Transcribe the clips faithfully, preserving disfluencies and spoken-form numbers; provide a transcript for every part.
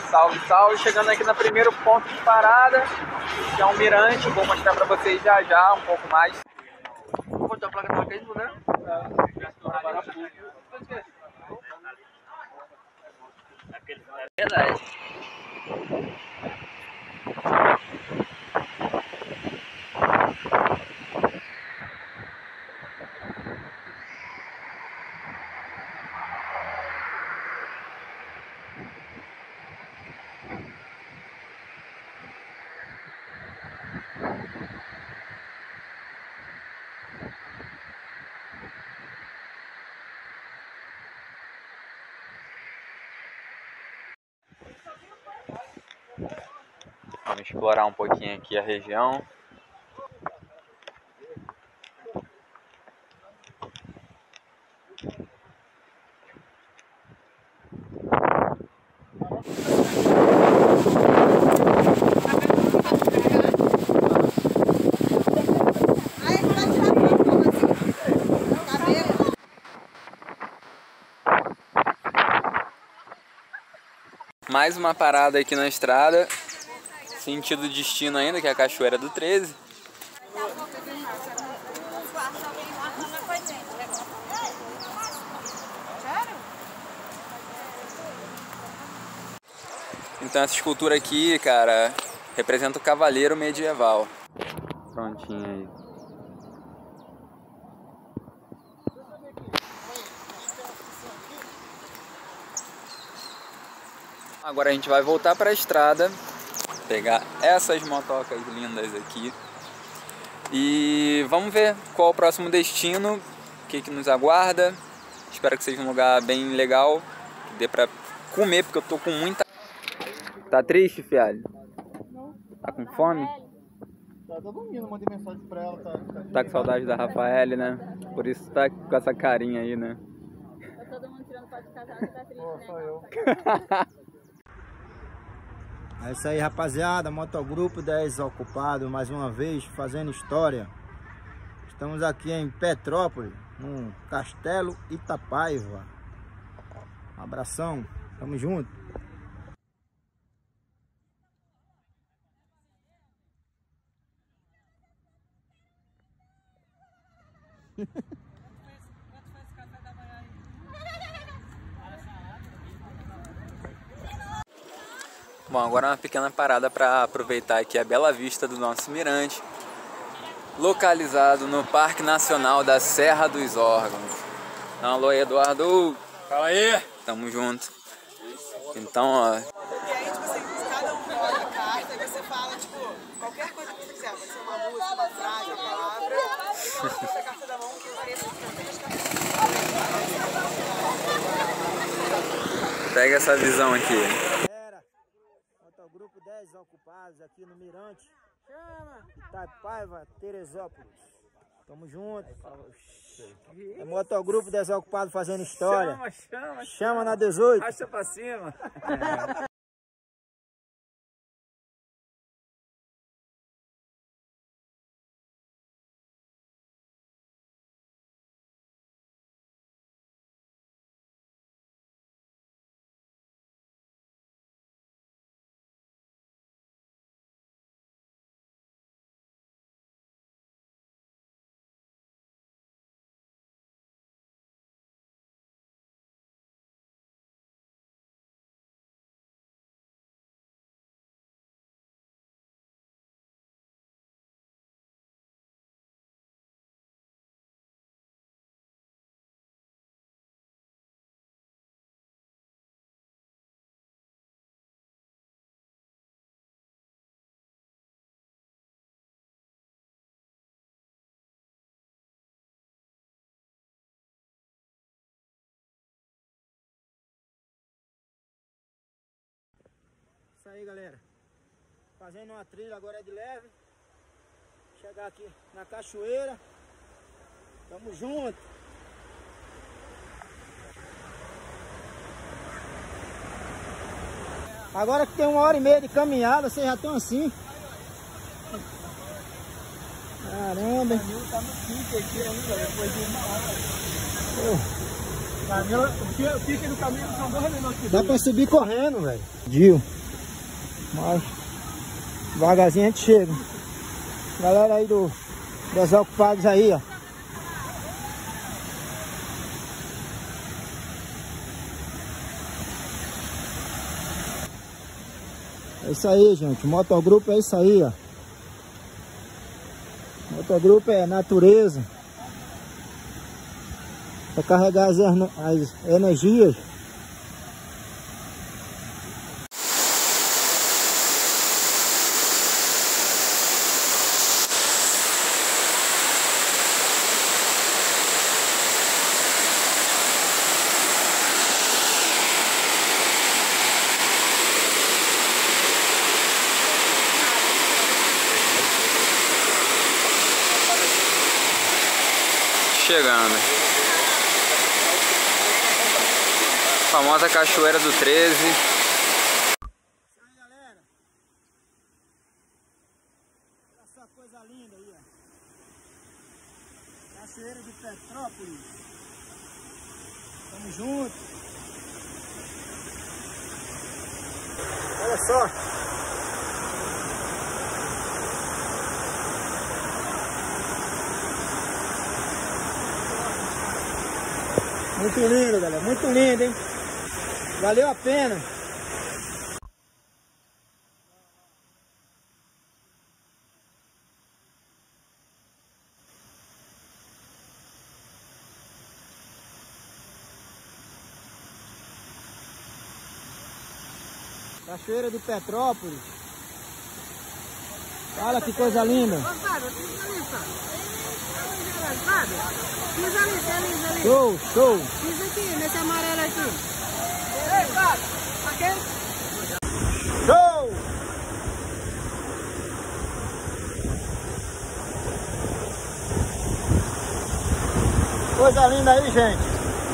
Salve, salve! Chegando aqui no primeiro ponto de parada, que é um mirante. Vou mostrar pra vocês já já um pouco mais. Vou botar a placa tá caindo, né? É verdade. Vamos explorar um pouquinho aqui a região. Mais uma parada aqui na estrada, sentido destino ainda, que é a Cachoeira do treze. Então essa escultura aqui, cara, representa o cavaleiro medieval. Prontinho aí. Agora a gente vai voltar para a estrada, pegar essas motocas lindas aqui e vamos ver qual o próximo destino, o que que nos aguarda. Espero que seja um lugar bem legal, que dê pra comer, porque eu tô com muita... Tá triste, fialho? Não. Tá com fome? Tá dormindo, mandei mensagem pra ela. Tá, tá, tá com saudade da Rafaele, né? Por isso tá com essa carinha aí, né? Tá todo mundo tirando foto de casal, tá triste, Pô, né? só eu. É isso aí, rapaziada, Motogrupo Desocupados, mais uma vez fazendo história. Estamos aqui em Petrópolis, no Castelo Itapaiva. Um abração, tamo junto. Bom, agora uma pequena parada para aproveitar aqui a bela vista do nosso mirante, localizado no Parque Nacional da Serra dos Órgãos. Então, alô, Eduardo! Fala aí! Tamo junto. Então, ó... E aí, tipo assim, cada um coloca a carta e você fala, tipo, qualquer coisa que você quiser. Pode ser uma música, uma frase, uma palavra. E coloca essa carta da mão que varia as cartas. Pega essa visão aqui. Motogrupo Desocupados aqui no Mirante. Chama! Itapaiva, Teresópolis. Tamo junto. É Motogrupo Desocupados fazendo história. Chama, chama, chama na dezoito. Acha pra cima. Isso aí, galera. Fazendo uma trilha agora é de leve. Chegar aqui na cachoeira. Tamo junto. Agora que tem uma hora e meia de caminhada, vocês já estão assim. Caramba. O caminho tá no pique aqui ainda, depois de uma hora. O pique do caminho são dois minutos. Dá pra subir correndo, velho. Gil. Mas devagarzinho a gente chega. Galera aí do Desocupados aí, ó. É isso aí, gente. Motogrupo é isso aí, ó. Motogrupo é natureza. Pra carregar as, as energias. Chegando. Famosa Cachoeira do treze. Isso aí, galera. Olha só coisa linda aí, ó. Cachoeira de Petrópolis. Tamo junto. Olha só. Muito lindo, galera. Muito lindo, hein? Valeu a pena. Cachoeira de Petrópolis. Olha que coisa linda. Pisa ali, pisa ali. Show, show. Pisa aqui, nesse amarelo aqui. Ei, cara. Aqui. Show. Coisa linda aí, gente.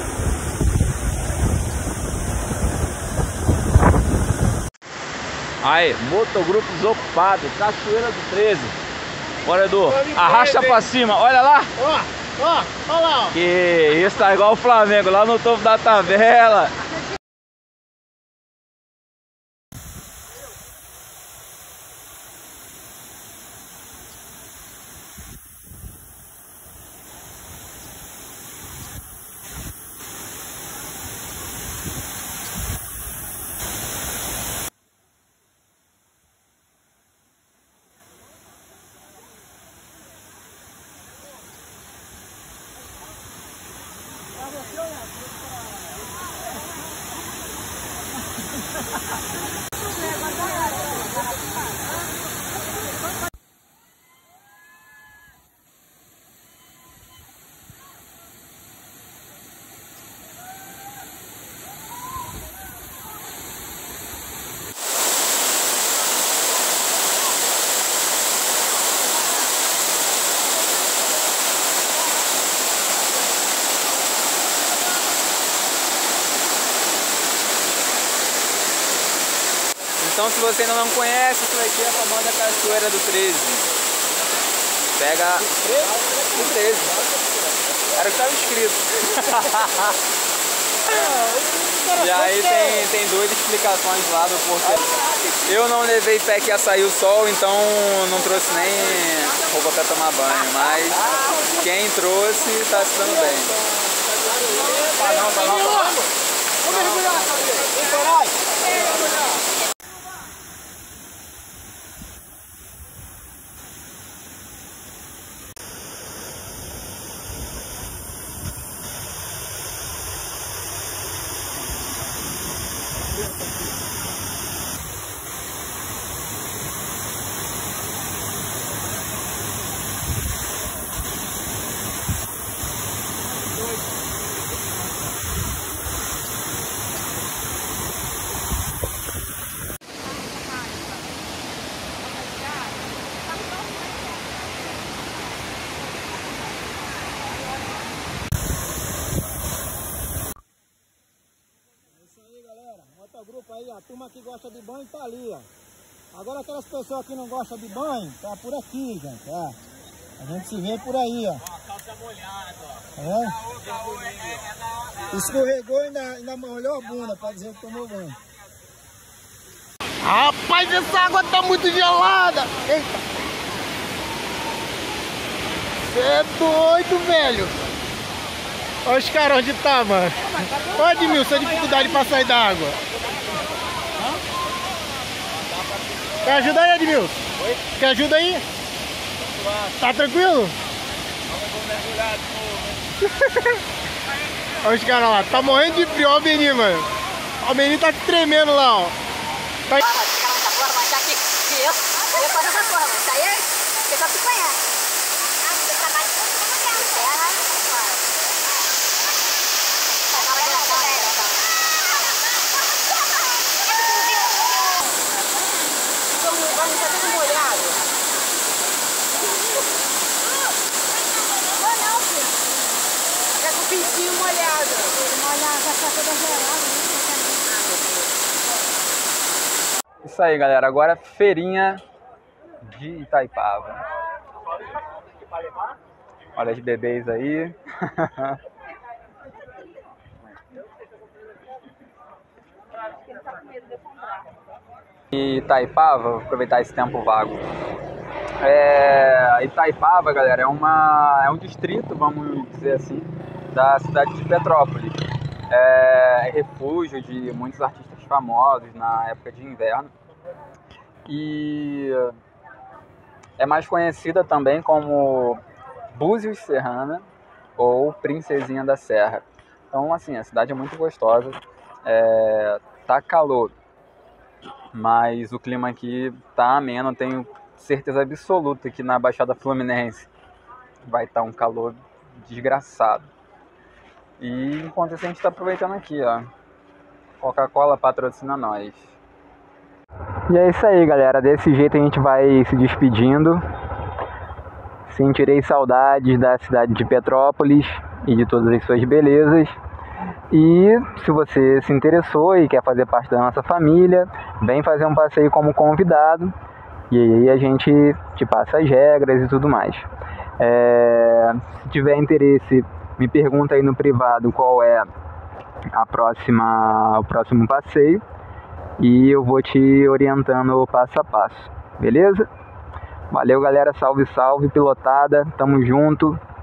Aí, Motogrupo Desocupado, Cachoeira do treze. Bora, Edu. Arrasta pra cima, olha lá. Ó, ó, ó lá, ó. Que isso, tá igual o Flamengo, lá no topo da tabela. Então, se você ainda não conhece, isso aqui é a famosa Cachoeira do treze. Pega o treze. Era o que estava escrito. E aí tem, tem duas explicações lá do porquê. Eu não levei pé que ia sair o sol, então não trouxe nem roupa para tomar banho. Mas quem trouxe está se dando bem. Ah, não, tá não. Vamos mergulhar, Tem Grupo aí, a turma que gosta de banho tá ali, ó. Agora aquelas pessoas que não gostam de banho, tá por aqui, gente, ó. A gente se vê por aí, ó. A calça molhada, ó. É? Escorregou e ainda, ainda molhou a bunda pra dizer que tomou banho. Rapaz, essa água tá muito gelada. Eita. Você é doido, velho. Olha os caras onde tá, mano. Olha, Edmilson, a dificuldade pra sair da água. Quer ajuda aí, Edmilson? Oi? Quer ajuda aí? Tá tranquilo? Vamos mergulhar de novo. Olha os caras lá, tá morrendo de frio, olha o menino, mano. Olha o menino tá tremendo lá, ó. Tá... Pintinho molhado. Molhado, já tá toda gelada. Isso aí, galera. Agora feirinha de Itaipava. Olha os bebês aí. E Itaipava, vou aproveitar esse tempo vago. É, Itaipava, galera, é, uma, é um distrito, vamos dizer assim, da cidade de Petrópolis. É, é refúgio de muitos artistas famosos na época de inverno. E é mais conhecida também como Búzios Serrana ou Princesinha da Serra. Então, assim, a cidade é muito gostosa. É, tá calor, mas o clima aqui tá ameno. Tenho certeza absoluta que na Baixada Fluminense vai estar um calor desgraçado. E enquanto isso a gente está aproveitando aqui, ó. Coca-Cola patrocina nós. E é isso aí, galera. Desse jeito a gente vai se despedindo. Sentirei saudades da cidade de Petrópolis e de todas as suas belezas. E se você se interessou e quer fazer parte da nossa família, vem fazer um passeio como convidado. E aí a gente te passa as regras e tudo mais. É, se tiver interesse, me pergunta aí no privado qual é a próxima, o próximo passeio. E eu vou te orientando passo a passo. Beleza? Valeu, galera. Salve, salve, pilotada. Tamo junto.